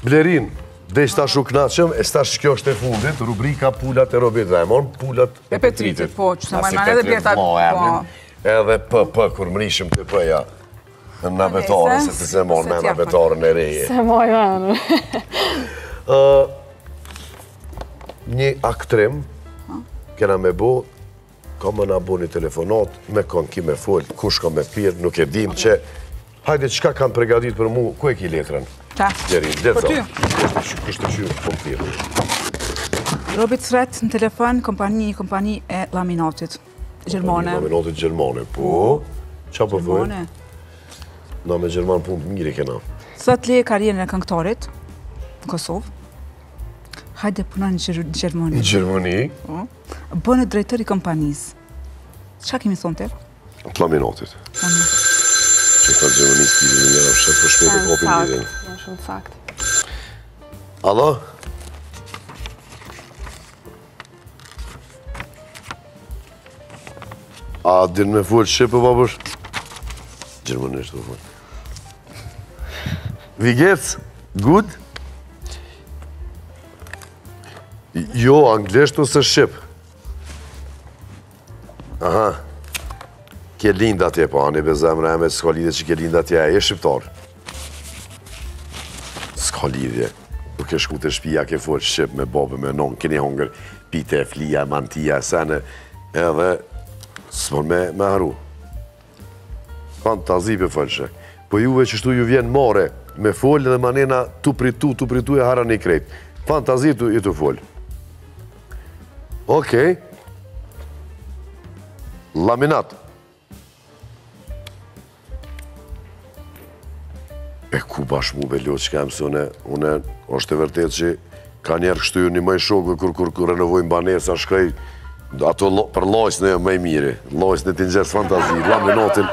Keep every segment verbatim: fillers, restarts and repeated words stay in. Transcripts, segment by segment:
Blerin, dhe ishta shuknaqëm, e stash kjo është e fundit, rubrika Pulat e Robit Raimon, Pulat e Petritit. Po, që sa majman edhe bjerta, po. Edhe për për, kur mrishim të përja, në nabetore, se të se morë me nabetore në reje. Se mojë Një aktrim, kena me bo, ka më nga bo një telefonat, me kon ki me folë, kush ka me pirë, nuk e dim që, hajde, qka kam pregadit për mu, ku e ki letrën? Qa? Gjerin, Për ty? Kështë të qyrë, po pirë. Robit Sret në telefon, kompani, një kompani e laminatit. Gjermane. Laminatit Gjermane, po, qa po vojnë? Na me Gjerman punë të mirë i kena. Sot leje karjerën e këngëtarit, në Kosovë. Hajde punan në Gjermani. Në Gjermani? Bënë drejtër i kompanisë. Qa kemi thonë të? Të laminatit. Që ka Gjermani s'kizë në njëra fshet për shpejt e kopin lirin. Në shumë sakt. Alo? A din me full shqipë, babër? Gjermanisht, po full. Vigec, good? Jo, anglisht ose shqip? Aha. Kje linda tje, po, anë i bezemra e me s'ka lidhje që kje linda tje, e shqiptar. S'ka lidhje. Nuk e shku të shpia, ke full shqip me babë, me non, keni hongër, pite, flia, mantia, sene, edhe s'mon me, me haru. Fantazi për fëllëshe. Po juve që shtu ju vjen more, me folë dhe manena tu pritu, tu pritu e hara një krejt. Fantazi tu i tu folë. Okej. Laminat. E ku bashkë mu belo që kam se une, une është e vërtet që ka njerë kështu ju një mëj shokë kur kur kur renovojnë banerë, sa shkaj ato për lojës në mëj mire, lojës në t'ingjerës fantazi, laminatin.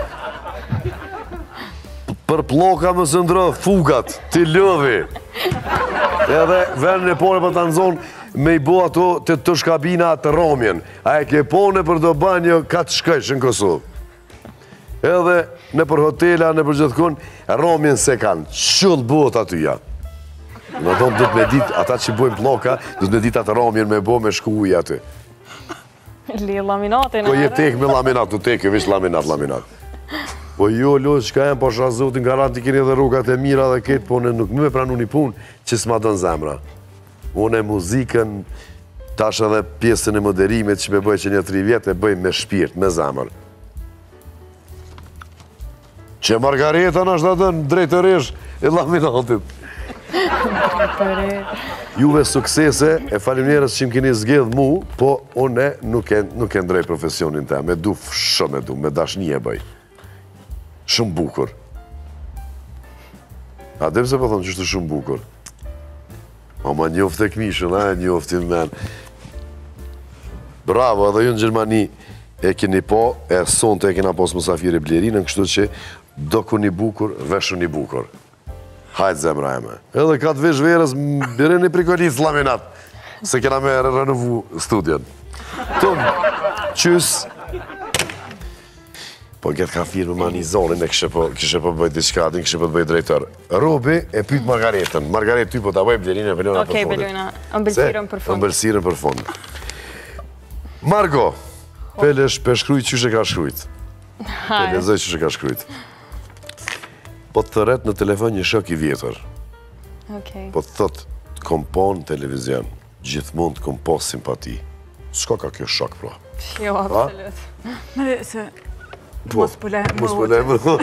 Për ploka më së ndrë fugat, t'i lëvi. Edhe venën e pone për të nëzonë me i bo ato të të shkabina të romjen. A e ke pone për do banjo ka të shkësh në Kosovë. Edhe në për hotela, në për gjithkun, romjen se kanë qëllë bot atyja. Në tonë dhëtë me ditë, ata që bojnë ploka, dhëtë me ditë atë romjen me bo me shku uja aty. Li laminatin, Po je tek me laminat, tu tek, e vish laminat, laminat. Po jo, lo, që ka jenë, po shazotin, garanti keni dhe rrugat e mira dhe ketë, po në nuk më me pranu një punë që s'ma dënë zemra. Unë e muzikën, tash edhe pjesën e moderimit që me bëj që një tri vjetë, e bëj me shpirt, me zemër. Që Margareta në është atë në drejtërish e laminatit. Juve suksese, e faleminderit që më keni zgjedh mu, po unë nuk e ndrej profesionin te, me du shumë e du, me dashni e bëj. Shumë bukur. A dhe pëse po thonë që është shumë bukur? O ma njoftë e këmishën, a njoftë i men. Bravo, edhe ju në Gjermani e keni po, e sonte e kena pos Musafiri Blerinën, kështu që do ku një bukur, veshu një bukur. Hajtë zemra e me. Edhe ka të vesh verës, bire një prikolit laminat, se kena me renovu studion. Tëmë, qys. Po këtë ka firme ma një zonin e kështë po bëjt diçkatin, kështë po të bëjt drejtër. Robi e pyt Margaretën. Margaret, ty po të bëjt Blerina e Belona për fondit. Okej, Belona, ëmbëlsirën për fond. Ëmbëlsirën për fond. Margo, pelesh për shkrujt qështë e ka shkrujt. Pelezoj qështë e ka shkrujt. Po të thëret në telefon një shok i vjetër. Po të thot, të kom po në televizion, gjithmon të kom po simpati. Shko ka kjo shok, pra? Jo, absolut. Mëre, se... Mos pële më Mos pële më rrë.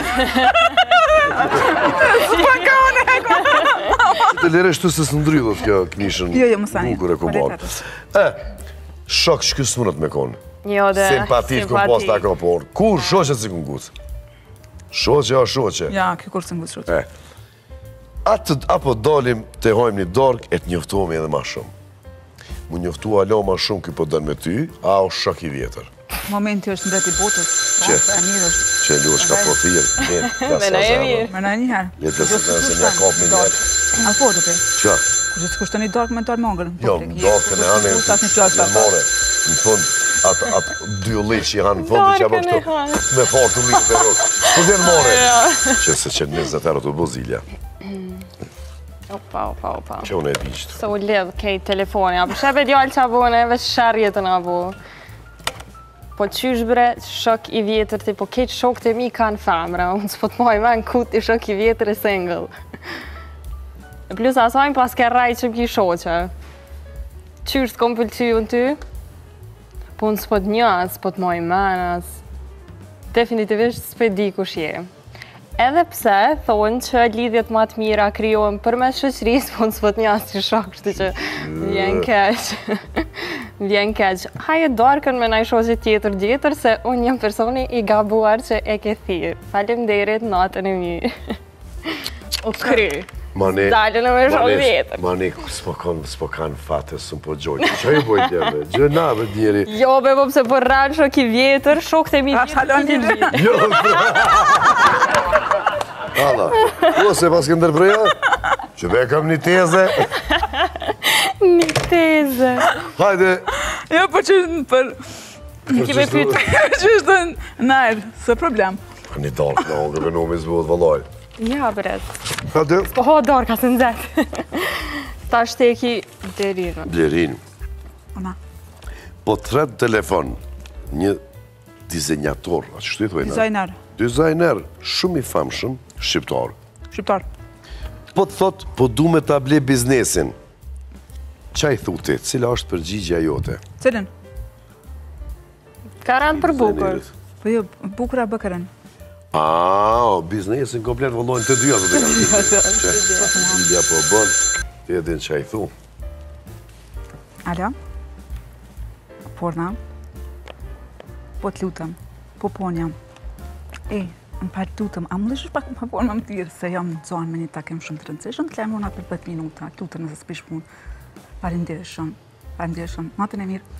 Së ka unë e ko. Të lere shtu se së ndrydhët kjo këmishën bukur e kumbar. E, shok që kësë mënët me konë. Jo, dhe... Simpatit këm pas të akopor. Kur shoqet si këm gutë? Shoqe o shoqe? Ja, kjo kur së ngutë shoqe. Apo dalim të hojmë një dork e të njoftuam edhe ma shumë. Mu njoftu alo ma shumë këj po dënë me ty, a o shok i vjetër. Momenti është mbret i botës. Që? Që e lush ka profil. Me na e mirë. Me na e njëherë. Jetë të se nëse një kap me njërë. A po të pe? Qa? Kështë të kushtë një dark me të arë mongër. Jo, më darkën e anë në more. Në fund, atë dy u leqë që i hanë në fund, që jabë kështu me farë të mitë të rrë. Ku vjenë more? Që se që njëzët e rëtë bozilja. Opa, opa, opa. Që unë e bishtë. Se u lidh kej telefoni, apo shebe djallë që abone, veç shërjetën abo. Po qysh bre, shok i vjetër, ti po keq shokët e mi kanë femra, unë s'po të moj me në kut i shok i vjetër e single. Plus asajnë pas ke raj që m'ki shoqe. Qysh t'kom pëlqy unë ty? Po unë s'po të njës, s'po të moj menas. Definitivisht s'pe di kush je. Edhe pse thonë që lidhjet më të mira krijohen përmes shoqërisë, po s'po të njës që shok, kështu që vjen keq. Vjen keq. Haje darkën me naj shoqe tjetër tjetër, se unë jam personi i gabuar që e ke thirë. Faleminderit, natën e mirë. U kry. Mane, Dalën e me shoqe tjetër. Mane, s'po kanë, s'po kanë fatë, s'u po gjojnë. Që e bojt jeme? Gjë na, be njeri. Jo, be, po pse po rranë shok i vjetër, shokët e mi Ashtë halon një vjetër. Jo, Alla, ose pas këndër përja, që be kam një teze. Një teze. Hajde. Jo, po që për... Kime pytë. Që është najrë, së problem. Një dalë në ongër, në ome zbëhet valoj. Ja, bret. Hajde. Po ho dorë ka se nëzet. Ta shteki derinë. Blerin, Ona. po të thret telefon, një dizenjator, a që shtu i thujna? Dizajner. Dizajner, shumë i famshëm, shqiptar. Shqiptar. Po të thot, po du me ta ble biznesin. Qa i thuti, cila është përgjigja jote? Cilin? Ka rënë për bukur. Po jo, bukura bëkërën. A, o, biznesin komplet vëllojnë të dyja të të kanë të Gjigja po bën, të edhin qa i thu. Alo? Porna? Po të lutëm, po ponjam. E, më pa të lutëm, a më lëshë pak më porna më tirë, se jam në zonë me një takim shumë të rëndësishëm, të lemë una për pet minuta, të lutëm nëse s'pish punë. Falenderë shumë, falenderë shumë. Natën e mirë.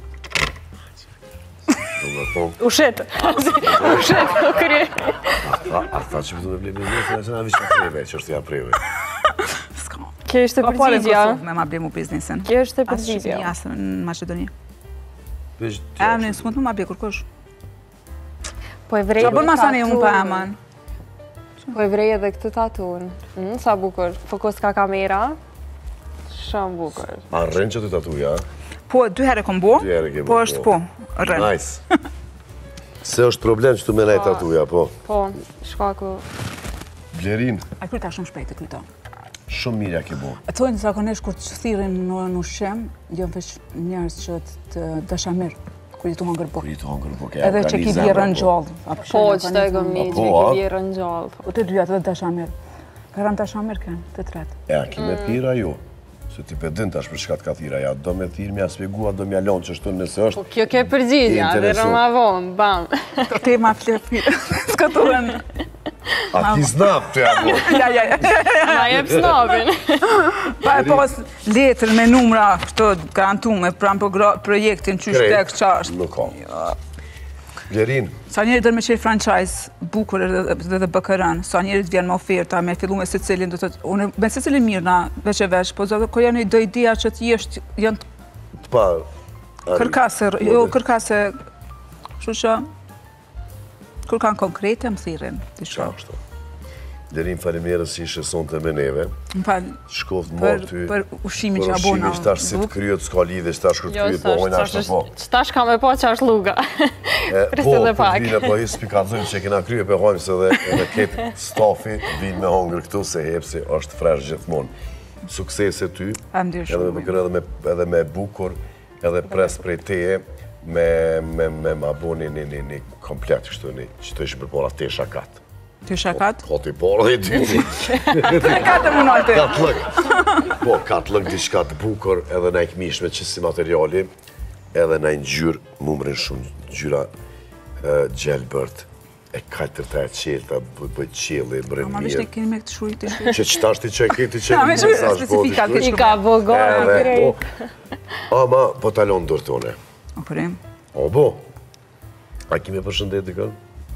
Do me thonë, Ushet. Ushet, u kry. a, a tha që pëtu me ble biznesin, e që na vishë preve, që është ja preve. S'ka. Kjo është e Ka pare në përgjigja. Kosovë me ma ble mu biznesin. Kjo është e Asë Shqipëni, përgjigja. asë në Macedoni. Vesh, E, më në s'mund më ma ble kërkosh. Po e vrej Qa bërë masani unë pa eman? Po e vrej edhe këtë tatun. Mm, sa bukur. Fokus ka kamera. Shumë bukur. A rrenë që të tatuja? Po, dy herë kom bo, Dy herë ke bo, po është po. po, rënë. Nice. Se është problem që të me nejtë tatuja, po. Po, shkaku. Blerin, A kryta shumë shpejt e kryta. shumë mirja ke bo. E thojnë zakonisht kur të thirin në ushqim, janë veç njerëz që të dashamir, kur i të hongër bukë. Kur i të hongër po ke Edhe që ki bjerën gjallë. Po, që të e gëmi që Po, i a? ki vjerën gjallë. Po të dyja të dashamir. Karam dashamir kënë, të tretë. E, a ki me thira jo. Se ti pe din tash për shkat ka thira, ja, do me thirë, mja spjegua, do mja lonë që shtu nëse Po është. kjo ke përgjigja, dhe Interesu. rëma vonë, bam. Të te ma flepi, s'ka të rënë. A ti snap të jam, Ja, ja, ja. Ma jep snobin. Pa e pas letër me numra, kështu garantume, pran projektin që shtek qa është. Nuk ka. Blerin, Sa njerit dhe me qenë franchise, bukur edhe dhe bëkërën, sa njerit vjen me oferta, me fillu me se cilin, do të të, unë me se cilin mirë na, veç e veç, po zë ko janë i do idea që t'jesht, janë të pa... kërkase, jo kërkase, kështu që, kur kanë konkrete, më thirin, të Qa shumë. është? Blerin, faleminderës që ishe sonë të me neve. Më falë, Shkoft për, marë ty. për ushimi që Për abona. ushimi, qëtash si të kryet, s'ka lidhe, qëtash kërë Jo, kryet, po hojnë ashtë po. Qëtash ka me po që është luga. E, Priste Po, dhe për pak. vine, po i spikazojmë që kena krye për hojmë se dhe edhe ketë stafi vinë me hongër këtu se hepsi është fresh gjithmonë. Suksese ty, Am dirë edhe me shumë. bëkër edhe me, edhe me bukur, edhe pres prej teje, me, me, me ma bo një, një, një, një komplet kështu, një, që të ishë përpora te shakat. Ty shakat? Hoti por dhe ty, Katë më naltë. katë lëk. Po, katë lëk diçka të bukur, edhe na i këmish me qësi materiali, edhe na i ngjyrë, mumrin shumë ngjyra gjelbërt, e katërta e qelta, bëjt qeli, mërën Ma vishë ne mirë. keni me këtë shurit të shurit. Që qëta është ti që e keti që Ja, me shumë mesazh, po, specifikat, ti shkruaj. I ka bogor, Edhe, krej. po, ama, po talon dorë tone. O përim. O, bo, a kime përshëndet i kënë?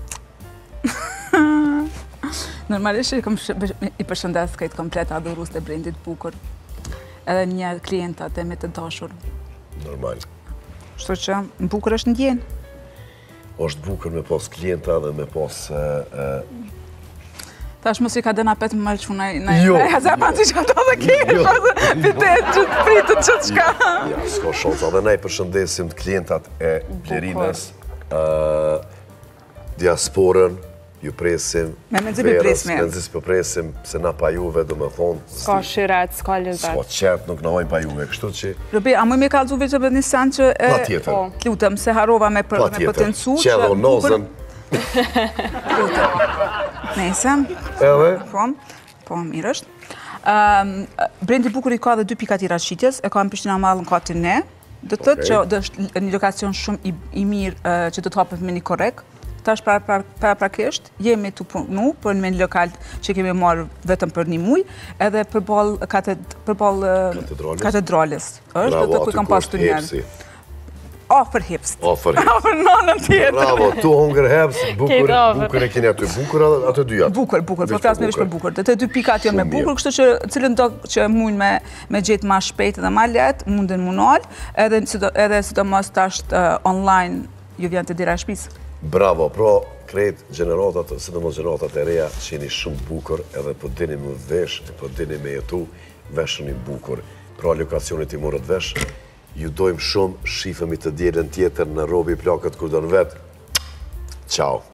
Normalisht i kom sh- i përshëndes këtë komplet adhurus të brendit bukur. Edhe një klientat e me të dashur. Normal. Shto që në bukur është ndjen. është bukur me pas klienta dhe me pas... e, e, Tash mos i ka dëna petë më malë quna në Jo. e zepan si që ato dhe kesh, pitet që të pritët që të shka. Ja, s'ka shansa. Dhe ne i përshëndesim të klientat e Blerinës, diasporën, ju presim. Me menzim i presme. Me menzim i presim, se na pa juve, do me thonë. Ska shyret, ska lëzat. S'ka qetë, nuk na ojnë pa juve, kështu që... Robi, a më mi kalzu veç edhe një sen që... Pa tjetër. Të lutem, se harova me potencu që... Qedho nozën. Nesem. Edhe? Po, po, mirë është. Brendi bukur i ka dhe dy pika tira shqitjes, e ka në Prishtina Mall në katin ne. Do të thotë që është një lokacion shumë i mirë që do të hapet me një korrek. Tash para prakisht, jemi të punu për një lokal që kemi marrë vetëm për një muj, edhe përballë katedrales. është, do të ku kam pas të njerë. Ofër hipst. Ofër hipst. Ofër nonën tjetër. Bravo, tu hongër hepst, bukur e keni aty. Bukur atë dy jatë? Bukur, bukur, po flasë me vish për bukur. Dhe të dy pikat jo me bukur, kështu që cilën do që mujnë me gjetë ma shpejt dhe ma let, mundin munal, edhe sidomos tash online ju vjen të dira shpisë. Bravo, pro krejt gjeneratat, sidomos gjeneratat e reja, që jeni shumë bukur, edhe po dini me vesh, po dini me jetu, veshën i bukur. Pra lokacionit i morët vesh, ju dojmë shumë, shifemi të djelën tjetër në robi plakët kur do në vetë. Ciao!